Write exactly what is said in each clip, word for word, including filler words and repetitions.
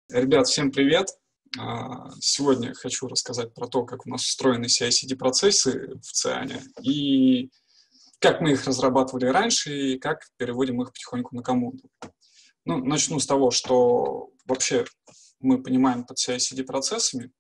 Ребят, всем привет! А, Сегодня хочу рассказать про то, как у нас устроены си ай си ди-процессы в Циане, и как мы их разрабатывали раньше, и как переводим их потихоньку на команду. Ну, начну с того, что вообще мы понимаем под си ай си ди-процессами.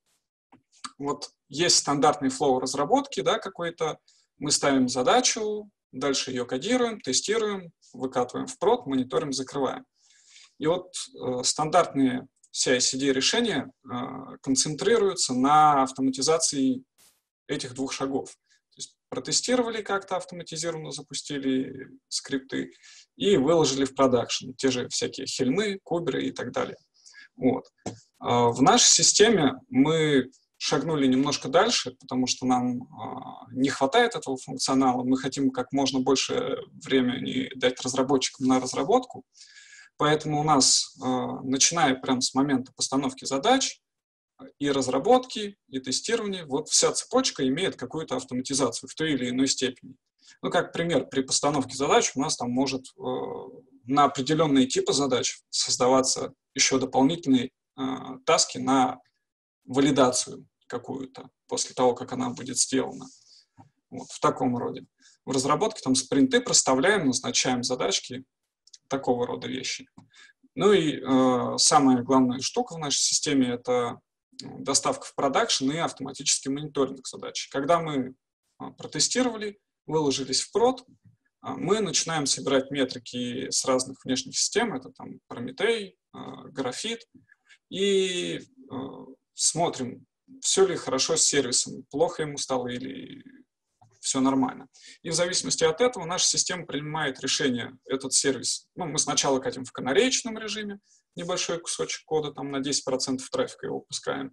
Вот есть стандартный флоу разработки, да, какой-то. Мы ставим задачу, дальше ее кодируем, тестируем, выкатываем в прод, мониторим, закрываем. И вот э, стандартные си ай си ди-решения э, концентрируются на автоматизации этих двух шагов. То есть протестировали как-то автоматизированно, запустили скрипты и выложили в продакшн. Те же всякие хельмы, куберы и так далее. Вот. А в нашей системе мы шагнули немножко дальше, потому что нам а, не хватает этого функционала. Мы хотим как можно больше времени дать разработчикам на разработку. Поэтому у нас, начиная прямо с момента постановки задач, и разработки, и тестирования, вот вся цепочка имеет какую-то автоматизацию в той или иной степени. Ну, как пример, при постановке задач у нас там может на определенные типы задач создаваться еще дополнительные таски на валидацию какую-то после того, как она будет сделана. Вот, в таком роде. В разработке там спринты проставляем, назначаем задачки, такого рода вещи. Ну и э, самая главная штука в нашей системе — это доставка в продакшн и автоматический мониторинг задач. Когда мы э, протестировали, выложились в прод, э, мы начинаем собирать метрики с разных внешних систем, это там Прометей, э, Графит, и э, смотрим, все ли хорошо с сервисом, плохо ему стало или все нормально. И в зависимости от этого наша система принимает решение, этот сервис. Ну, мы сначала катим в канареечном режиме, небольшой кусочек кода, там на десять процентов трафика его пускаем.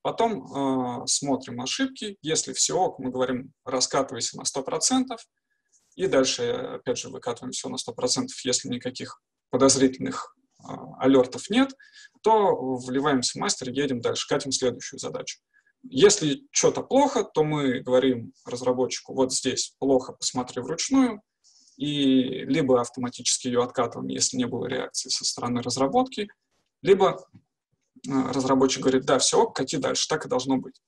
Потом э, смотрим ошибки. Если все ок, мы говорим, раскатывайся на сто процентов. И дальше, опять же, выкатываем все на сто процентов, если никаких подозрительных э, алертов нет, то вливаемся в мастер, едем дальше, катим следующую задачу. Если что-то плохо, то мы говорим разработчику, вот здесь плохо, посмотри вручную, и либо автоматически ее откатываем, если не было реакции со стороны разработки, либо разработчик говорит, да, все, кати дальше, так и должно быть.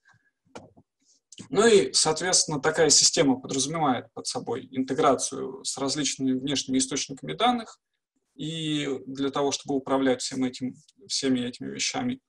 Ну и, соответственно, такая система подразумевает под собой интеграцию с различными внешними источниками данных, и для того, чтобы управлять всем этим, всеми этими вещами,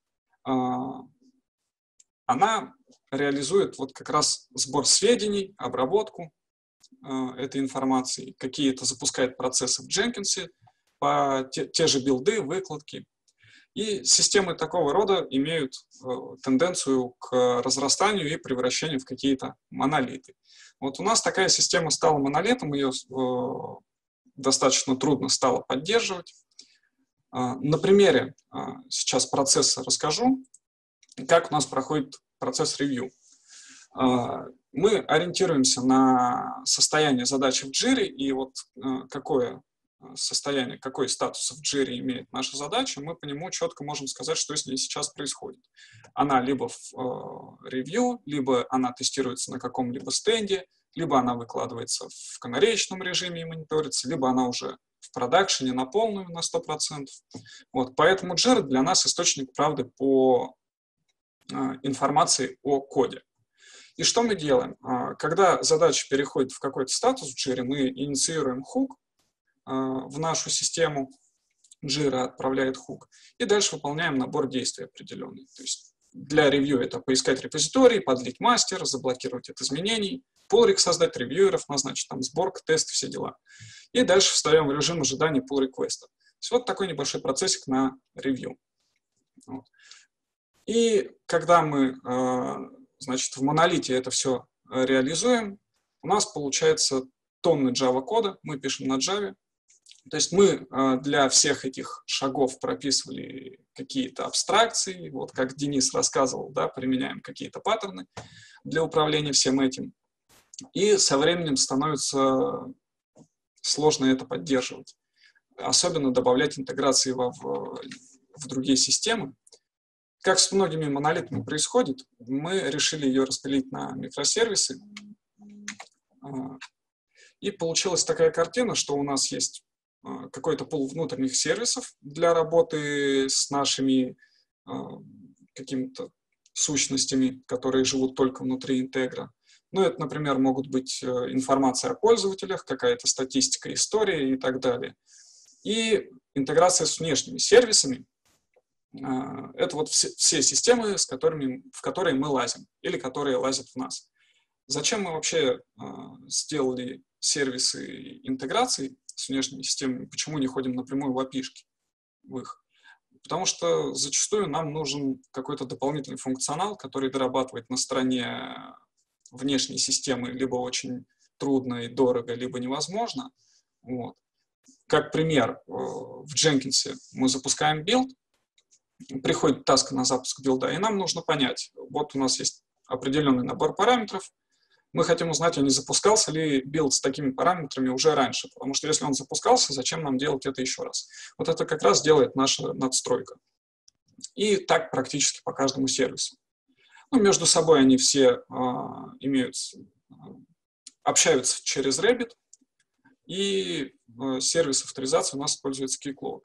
она реализует вот как раз сбор сведений, обработку э, этой информации, какие-то запускает процессы в Jenkins, по те, те же билды, выкладки. И системы такого рода имеют э, тенденцию к разрастанию и превращению в какие-то монолиты. Вот у нас такая система стала монолитом, ее э, достаточно трудно стало поддерживать. Э, на примере э, сейчас процесса расскажу, как у нас проходит процесс ревью. Мы ориентируемся на состояние задачи в джире, и вот какое состояние, какой статус в джире имеет наша задача, мы по нему четко можем сказать, что с ней сейчас происходит. Она либо в ревью, либо она тестируется на каком-либо стенде, либо она выкладывается в канареечном режиме и мониторится, либо она уже в продакшене на полную, на сто процентов. Вот, поэтому джир для нас источник правды по информации о коде. И что мы делаем? Когда задача переходит в какой-то статус в джире, мы инициируем хук в нашу систему, джира отправляет хук, и дальше выполняем набор действий определенный. То есть для ревью это поискать репозиторий, подлить мастер, заблокировать от изменений, pull-req создать, ревьюеров назначить, там сборка, тест, все дела. И дальше встаем в режим ожидания pull-реквеста. То есть вот такой небольшой процессик на ревью. Вот. И когда мы, значит, в монолите это все реализуем, у нас получается тонны Java кода, мы пишем на Java. То есть мы для всех этих шагов прописывали какие-то абстракции, вот как Денис рассказывал, да, применяем какие-то паттерны для управления всем этим. И со временем становится сложно это поддерживать. Особенно добавлять интеграции в, в другие системы. Как с многими монолитами происходит, мы решили ее распилить на микросервисы. И получилась такая картина, что у нас есть какой-то пул внутренних сервисов для работы с нашими какими-то сущностями, которые живут только внутри интегра. Ну, это, например, могут быть информация о пользователях, какая-то статистика, история и так далее. И интеграция с внешними сервисами — это вот все, все системы, с которыми, в которые мы лазим или которые лазят в нас. Зачем мы вообще сделали сервисы интеграции с внешними системами? Почему не ходим напрямую в эй пи ай-шки в их? Потому что зачастую нам нужен какой-то дополнительный функционал, который дорабатывать на стороне внешней системы либо очень трудно и дорого, либо невозможно. Вот. Как пример, в Jenkins мы запускаем билд, приходит таска на запуск билда, и нам нужно понять, вот у нас есть определенный набор параметров, мы хотим узнать, а не запускался ли билд с такими параметрами уже раньше, потому что если он запускался, зачем нам делать это еще раз? Вот это как раз делает наша надстройка. И так практически по каждому сервису. Ну, между собой они все э, имеют, э, общаются через Rabbit, и э, сервис авторизации у нас используется Keycloak.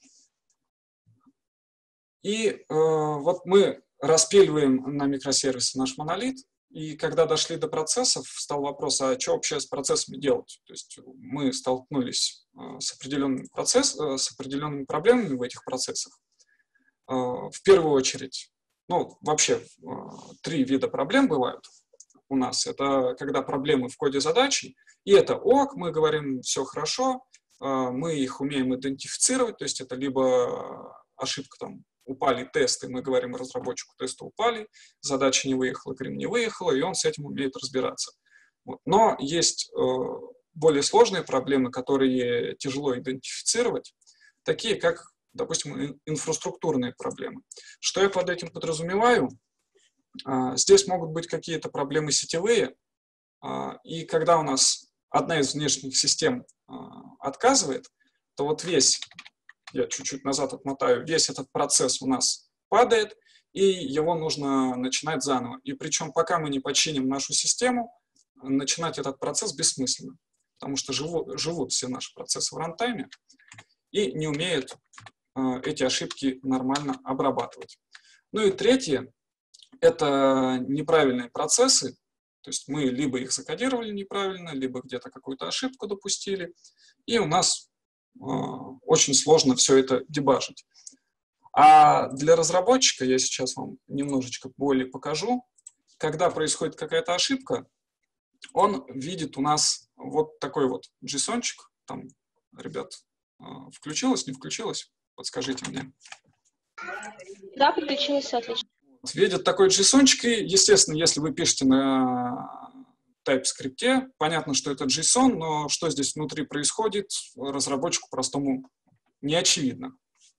И э, вот мы распиливаем на микросервисы наш монолит, и когда дошли до процессов, стал вопрос, а что вообще с процессами делать? То есть мы столкнулись э, с, определенным процесс, э, с определенными проблемами в этих процессах. Э, в первую очередь, ну, вообще э, три вида проблем бывают у нас. Это когда проблемы в коде задачи, и это ок, мы говорим, все хорошо, э, мы их умеем идентифицировать, то есть это либо ошибка там, упали тесты, мы говорим разработчику, тесты упали, задача не выехала, говорим, не выехала, и он с этим умеет разбираться. Вот. Но есть э, более сложные проблемы, которые тяжело идентифицировать, такие как, допустим, инфраструктурные проблемы. Что я под этим подразумеваю? Э, здесь могут быть какие-то проблемы сетевые, э, и когда у нас одна из внешних систем э, отказывает, то вот весь я чуть-чуть назад отмотаю, весь этот процесс у нас падает, и его нужно начинать заново. И причем пока мы не починим нашу систему, начинать этот процесс бессмысленно, потому что живут, живут все наши процессы в рантайме и не умеют э, эти ошибки нормально обрабатывать. Ну и третье — это неправильные процессы, то есть мы либо их закодировали неправильно, либо где-то какую-то ошибку допустили, и у нас очень сложно все это дебажить. А для разработчика, я сейчас вам немножечко более покажу, когда происходит какая-то ошибка, он видит у нас вот такой вот JSON-чик, там, ребят, включилось, не включилось? Подскажите мне. Да, подключилось, отлично. Видит такой JSON-чик, и, естественно, если вы пишете на TypeScript, понятно, что это JSON, но что здесь внутри происходит, разработчику простому не очевидно.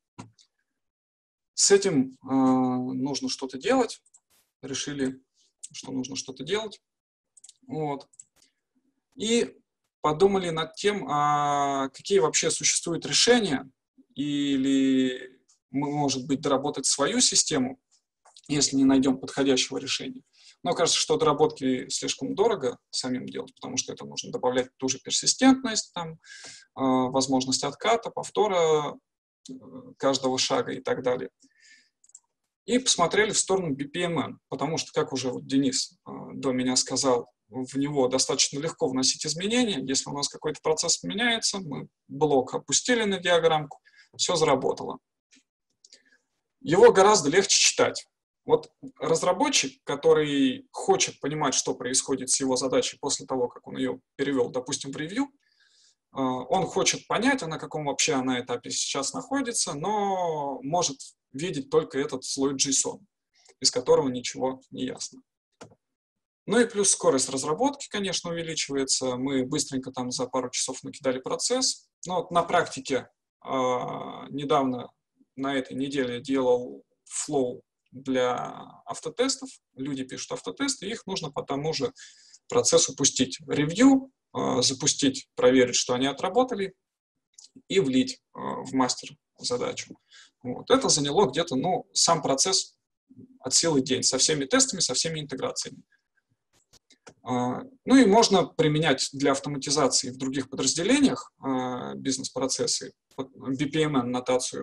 С этим э, нужно что-то делать. Решили, что нужно что-то делать. Вот. И подумали над тем, а какие вообще существуют решения, или мы, может быть, доработать свою систему, если не найдем подходящего решения. Но кажется, что доработки слишком дорого самим делать, потому что это нужно добавлять ту же персистентность, там, э, возможность отката, повтора э, каждого шага и так далее. И посмотрели в сторону би пи эм эн, потому что, как уже вот Денис э, до меня сказал, в него достаточно легко вносить изменения. Если у нас какой-то процесс меняется, мы блок опустили на диаграммку, все заработало. Его гораздо легче читать. Вот разработчик, который хочет понимать, что происходит с его задачей после того, как он ее перевел, допустим, в ревью, он хочет понять, а на каком вообще она этапе сейчас находится, но может видеть только этот слой JSON, из которого ничего не ясно. Ну и плюс скорость разработки, конечно, увеличивается. Мы быстренько там за пару часов накидали процесс. Но вот на практике недавно, на этой неделе, делал флоу для автотестов. Люди пишут автотесты, и их нужно по тому же процессу пустить ревью, запустить, проверить, что они отработали, и влить в мастер задачу. Вот. Это заняло где-то, ну, сам процесс от силы день, со всеми тестами, со всеми интеграциями. Ну и можно применять для автоматизации в других подразделениях бизнес-процессы, би пи эм эн-нотацию.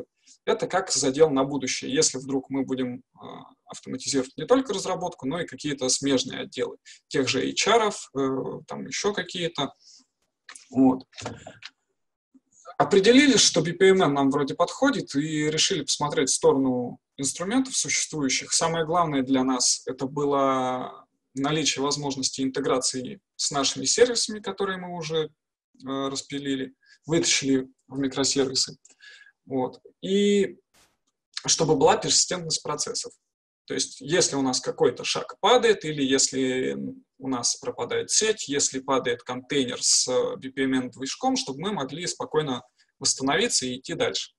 Это как задел на будущее, если вдруг мы будем автоматизировать не только разработку, но и какие-то смежные отделы, тех же эйч ар, там еще какие-то. Вот. Определили, что би пи эм эн нам вроде подходит, и решили посмотреть в сторону инструментов существующих. Самое главное для нас это было наличие возможности интеграции с нашими сервисами, которые мы уже э, распилили, вытащили в микросервисы. Вот. И чтобы была персистентность процессов. То есть если у нас какой-то шаг падает, или если у нас пропадает сеть, если падает контейнер с би пи эм эн-движком, чтобы мы могли спокойно восстановиться и идти дальше.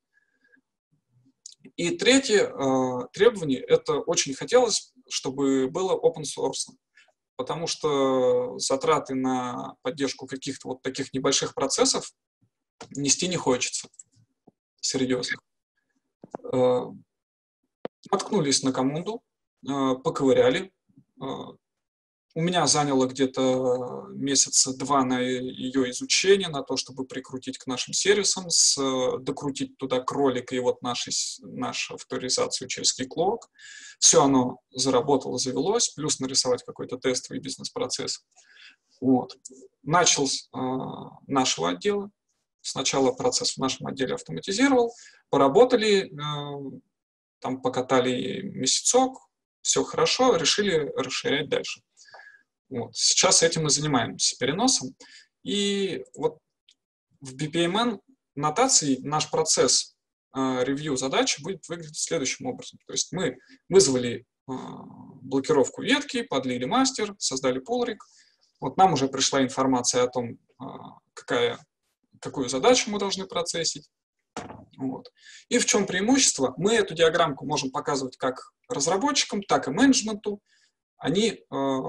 И третье э, требование, это очень хотелось, чтобы было open source, потому что затраты на поддержку каких-то вот таких небольших процессов нести не хочется, серьезных. Э, Наткнулись на команду, э, поковыряли. Э, у меня заняло где-то месяца два на ее изучение, на то, чтобы прикрутить к нашим сервисам, с, докрутить туда кролика и вот наши, нашу авторизацию через Keycloak. Все оно заработало, завелось, плюс нарисовать какой-то тестовый бизнес-процесс. Вот. Начал с э, нашего отдела. Сначала процесс в нашем отделе автоматизировал, поработали, э, там покатали месяцок, все хорошо, решили расширять дальше. Вот. Сейчас этим и занимаемся, переносом. И вот в би пи эм эн нотации наш процесс э, ревью задачи будет выглядеть следующим образом. То есть мы вызвали э, блокировку ветки, подлили мастер, создали пулрик. Вот нам уже пришла информация о том, э, какая, какую задачу мы должны процессить. Вот. И в чем преимущество? Мы эту диаграммку можем показывать как разработчикам, так и менеджменту. Они э,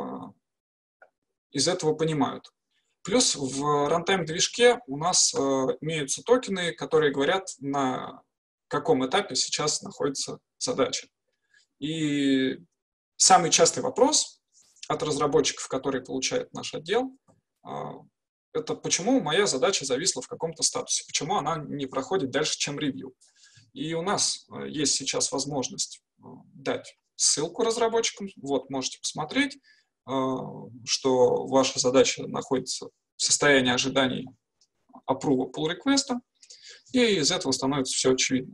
из этого понимают. Плюс в runtime-движке у нас э, имеются токены, которые говорят, на каком этапе сейчас находится задача. И самый частый вопрос от разработчиков, которые получает наш отдел, э, это почему моя задача зависла в каком-то статусе, почему она не проходит дальше, чем ревью. И у нас э, есть сейчас возможность э, дать ссылку разработчикам, вот, можете посмотреть, что ваша задача находится в состоянии ожидания approve pull request, и из этого становится все очевидно.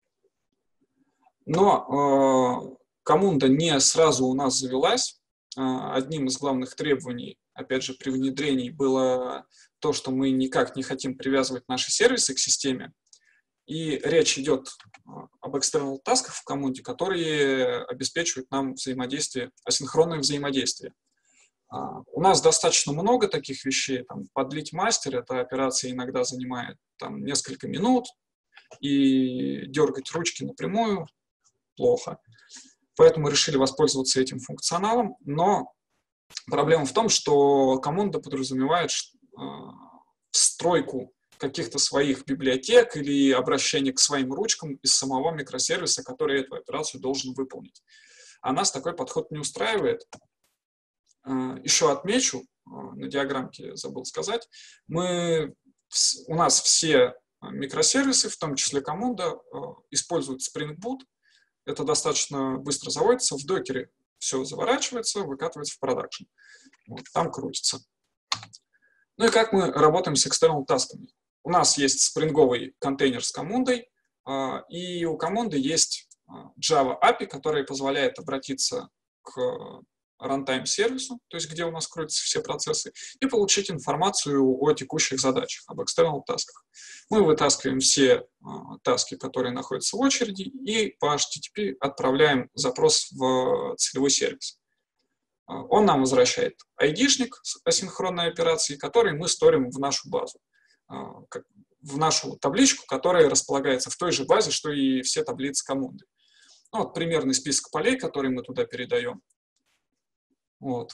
Но э, команда не сразу у нас завелась. Э, одним из главных требований, опять же, при внедрении было то, что мы никак не хотим привязывать наши сервисы к системе. И речь идет об external тасках в команде, которые обеспечивают нам взаимодействие, асинхронное взаимодействие. Uh, у нас достаточно много таких вещей. Там, подлить мастер, эта операция иногда занимает там, несколько минут, и дергать ручки напрямую плохо. Поэтому решили воспользоваться этим функционалом. Но проблема в том, что команда подразумевает uh, встройку каких-то своих библиотек или обращение к своим ручкам из самого микросервиса, который эту операцию должен выполнить. А нас такой подход не устраивает. Еще отмечу, на диаграммке забыл сказать, мы, у нас все микросервисы, в том числе команда, используют Spring Boot. Это достаточно быстро заводится, в докере все заворачивается, выкатывается в продакшн. Вот, там крутится. Ну и как мы работаем с external тасками? У нас есть спринговый контейнер с командой, и у команды есть Java эй пи ай, которая позволяет обратиться к runtime-сервису, то есть где у нас крутятся все процессы, и получить информацию о текущих задачах, об external тасках. Мы вытаскиваем все э, таски, которые находятся в очереди, и по эйч ти ти пи отправляем запрос в целевой сервис. Э, он нам возвращает айдишник с асинхронной операцией, который мы сторим в нашу базу, э, как, в нашу табличку, которая располагается в той же базе, что и все таблицы команды. Ну, вот примерный список полей, которые мы туда передаем. Вот.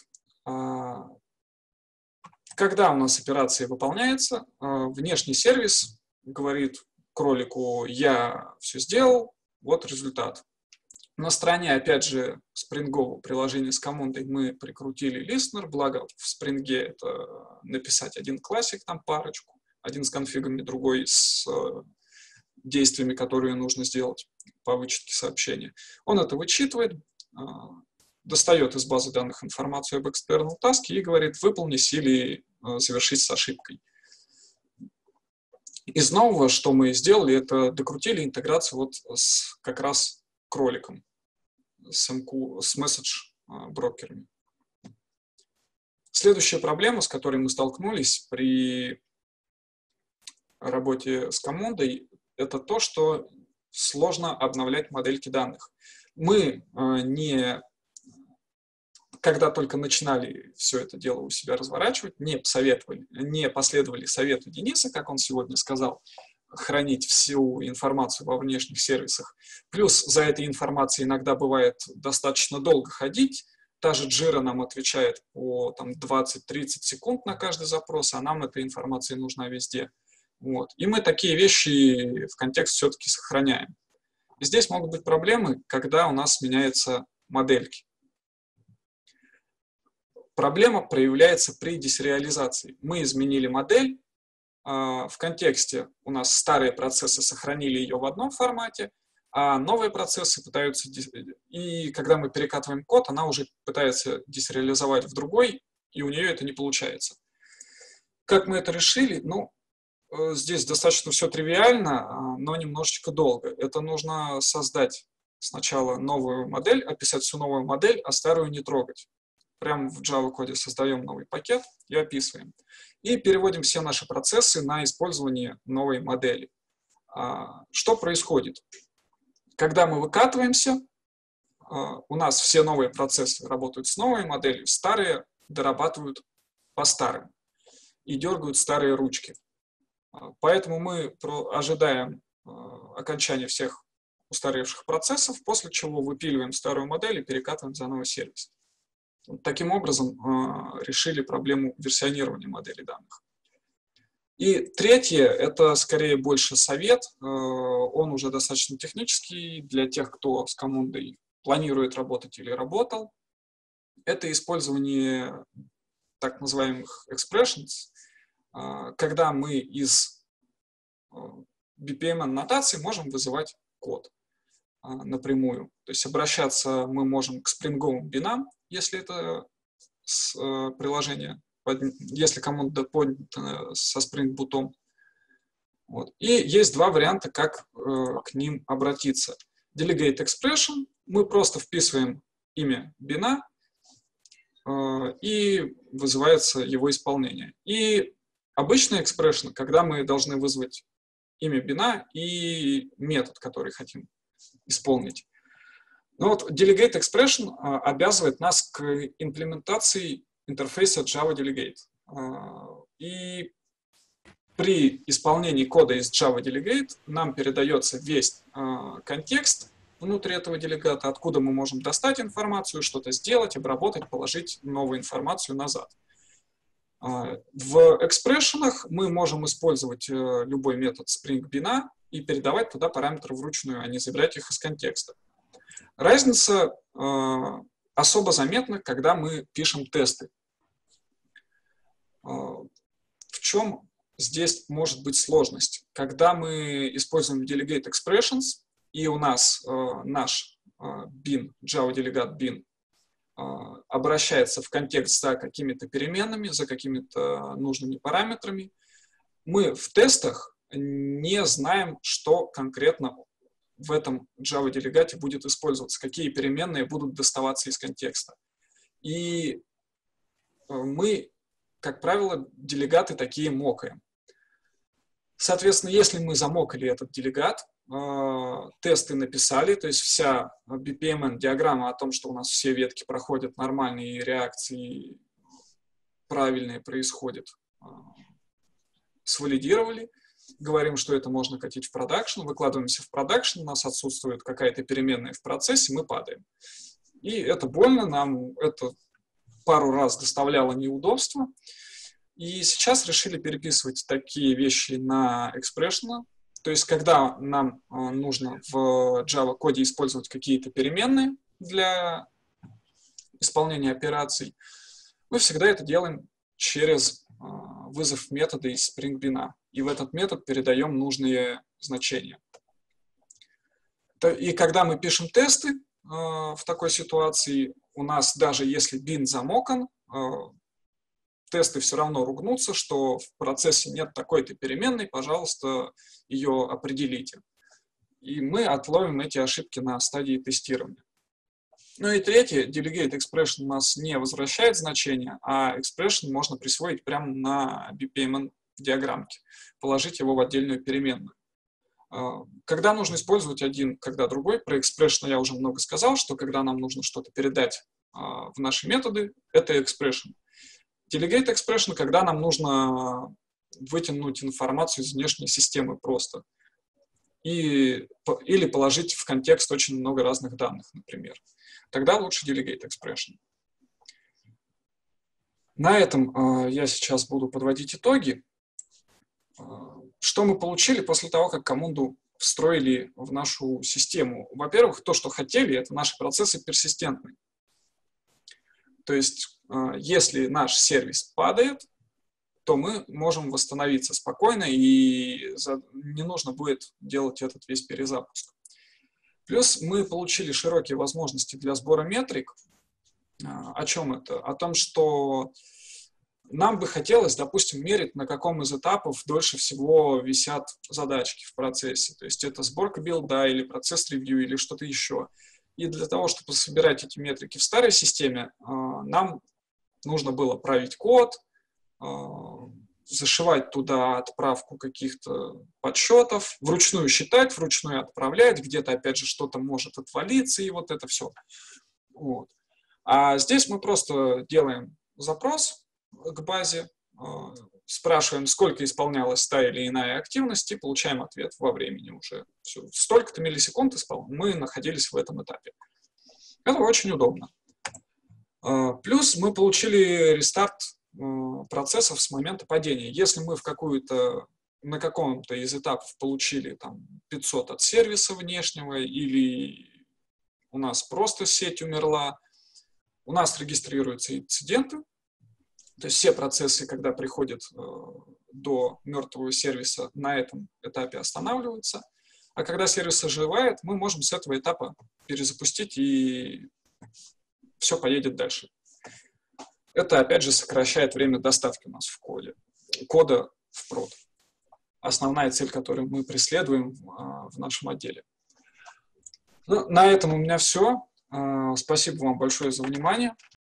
Когда у нас операция выполняется, внешний сервис говорит кролику: я все сделал, вот результат. На стороне, опять же, спрингового приложения с командой мы прикрутили listener, благо в спринге это написать один классик, там парочку, один с конфигами, другой с действиями, которые нужно сделать по вычетке сообщения. Он это вычитывает, достает из базы данных информацию об external task и говорит, выполнись или завершить с ошибкой. Из нового, что мы сделали, это докрутили интеграцию вот с как раз кроликом, с, эм кью, с месседж-брокерами. Следующая проблема, с которой мы столкнулись при работе с командой, это то, что сложно обновлять модельки данных. Мы не, когда только начинали все это дело у себя разворачивать, не советовали, не последовали совету Дениса, как он сегодня сказал, хранить всю информацию во внешних сервисах. Плюс за этой информацией иногда бывает достаточно долго ходить. Та же Jira нам отвечает по двадцать-тридцать секунд на каждый запрос, а нам эта информация нужна везде. Вот. И мы такие вещи в контекст все-таки сохраняем. И здесь могут быть проблемы, когда у нас меняются модельки. Проблема проявляется при десериализации. Мы изменили модель, в контексте у нас старые процессы сохранили ее в одном формате, а новые процессы пытаются, и когда мы перекатываем код, она уже пытается десериализовать в другой, и у нее это не получается. Как мы это решили? Ну, здесь достаточно все тривиально, но немножечко долго. Это нужно создать сначала новую модель, описать всю новую модель, а старую не трогать. Прямо в Java-коде создаем новый пакет и описываем. И переводим все наши процессы на использование новой модели. Что происходит? Когда мы выкатываемся, у нас все новые процессы работают с новой моделью, старые дорабатывают по старым и дергают старые ручки. Поэтому мы ожидаем окончания всех устаревших процессов, после чего выпиливаем старую модель и перекатываем за новый сервис. Таким образом, решили проблему версионирования модели данных. И третье, это скорее больше совет, он уже достаточно технический для тех, кто с командой планирует работать или работал. Это использование так называемых expressions, когда мы из би пи эм-аннотаций можем вызывать код напрямую. То есть обращаться мы можем к спринговым бинам, если это с, э, приложение, под, если команда поднята со Spring Boot. Вот. И есть два варианта, как э, к ним обратиться. Delegate Expression. Мы просто вписываем имя бина, э, и вызывается его исполнение. И обычный expression, когда мы должны вызвать имя бина и метод, который хотим исполнить. Но вот Delegate Expression а, обязывает нас к имплементации интерфейса Java Delegate. А, и при исполнении кода из Java Delegate нам передается весь а, контекст внутри этого делегата, откуда мы можем достать информацию, что-то сделать, обработать, положить новую информацию назад. А, в экспрессионах мы можем использовать а, любой метод SpringBin и передавать туда параметры вручную, а не забирать их из контекста. Разница э, особо заметна, когда мы пишем тесты. Э, в чем здесь может быть сложность? Когда мы используем Delegate Expressions, и у нас э, наш э, bin, Java Delegate bin, э, обращается в контекст за какими-то переменными, за какими-то нужными параметрами, мы в тестах не знаем, что конкретно в этом Java делегате будет использоваться, какие переменные будут доставаться из контекста. И мы, как правило, делегаты такие мокаем. Соответственно, если мы замокали этот делегат, тесты написали, то есть вся би пи эм-диаграмма о том, что у нас все ветки проходят нормальные реакции, правильные происходят, свалидировали, говорим, что это можно катить в продакшн, выкладываемся в продакшн, у нас отсутствует какая-то переменная в процессе, мы падаем. И это больно, нам это пару раз доставляло неудобства. И сейчас решили переписывать такие вещи на экспрессионы. То есть, когда нам нужно в Java-коде использовать какие-то переменные для исполнения операций, мы всегда это делаем через вызов метода из SpringBin. И в этот метод передаем нужные значения. И когда мы пишем тесты э, в такой ситуации, у нас даже если бин замокан, э, тесты все равно ругнутся, что в процессе нет такой-то переменной, пожалуйста, ее определите. И мы отловим эти ошибки на стадии тестирования. Ну и третье, delegate expression у нас не возвращает значение, а expression можно присвоить прямо на би пи эм эн-диаграммке, положить его в отдельную переменную. Когда нужно использовать один, когда другой, про expression я уже много сказал, что когда нам нужно что-то передать в наши методы, это expression. Delegate expression, когда нам нужно вытянуть информацию из внешней системы просто. И, или положить в контекст очень много разных данных, например. Тогда лучше delegate expression. На этом э, я сейчас буду подводить итоги. Э, что мы получили после того, как команду встроили в нашу систему? Во-первых, то, что хотели, это наши процессы персистентны. То есть, э, если наш сервис падает, то мы можем восстановиться спокойно, и за... не нужно будет делать этот весь перезапуск. Плюс мы получили широкие возможности для сбора метрик. О чем это? О том, что нам бы хотелось, допустим, мерить, на каком из этапов дольше всего висят задачки в процессе. То есть это сборка билда или процесс ревью или что-то еще. И для того, чтобы собирать эти метрики в старой системе, нам нужно было править код, зашивать туда отправку каких-то подсчетов, вручную считать, вручную отправлять, где-то, опять же, что-то может отвалиться, и вот это все. Вот. А здесь мы просто делаем запрос к базе, спрашиваем, сколько исполнялась та или иная активность, и получаем ответ во времени уже. Все. Столько-то миллисекунд мы находились в этом этапе. Это очень удобно. Плюс мы получили рестарт процессов с момента падения. Если мы в какую-то, на каком-то из этапов получили там пятьсот от сервиса внешнего, или у нас просто сеть умерла, у нас регистрируются инциденты, то есть все процессы, когда приходят э, до мертвого сервиса, на этом этапе останавливаются, а когда сервис оживает, мы можем с этого этапа перезапустить, и все поедет дальше. Это, опять же, сокращает время доставки у нас в коде, кода в прод. Основная цель, которую мы преследуем в, в нашем отделе. Ну, на этом у меня все. Спасибо вам большое за внимание.